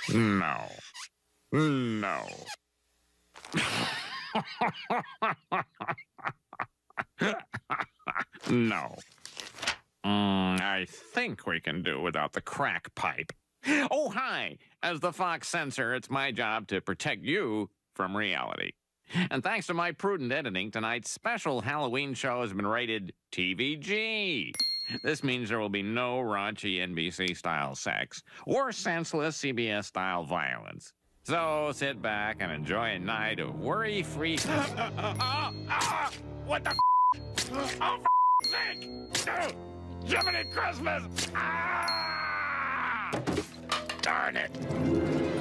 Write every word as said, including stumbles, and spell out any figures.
No. No. No. Mm, I think we can do without the crack pipe. Oh, hi. As the Fox Censor, it's my job to protect you from reality. And thanks to my prudent editing, tonight's special Halloween show has been rated T V G. This means there will be no raunchy N B C-style sex or senseless C B S-style violence. So sit back and enjoy a night of worry-free... What the f***? Oh, for sake! Jiminy Christmas! Ah! Darn it!